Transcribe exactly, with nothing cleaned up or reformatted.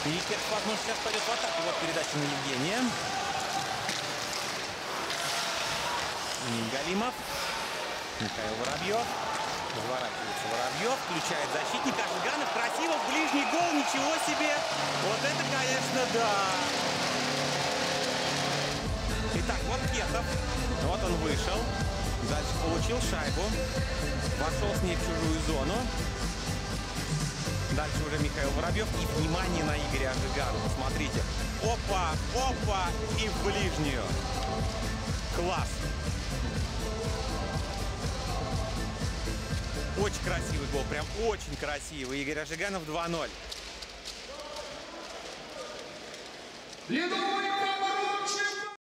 И Керчь, возможно, сейчас пойдет в атаку. Вот передача на Евгения. Галимов. Михаил Воробьев. Разворачивается Воробьев. Включает защитника. Жиганов красиво в ближний гол. Ничего себе. Вот это, конечно, да. Итак, вот Кетов. Вот он вышел. Дальше получил шайбу. Вошел с ней в чужую зону. Дальше уже Михаил Воробьев. И внимание на Игоря Жиганова. Смотрите. Опа, опа. И в ближнюю. Класс. Очень красивый гол. Прям очень красивый. Игорь Жиганов два ноль.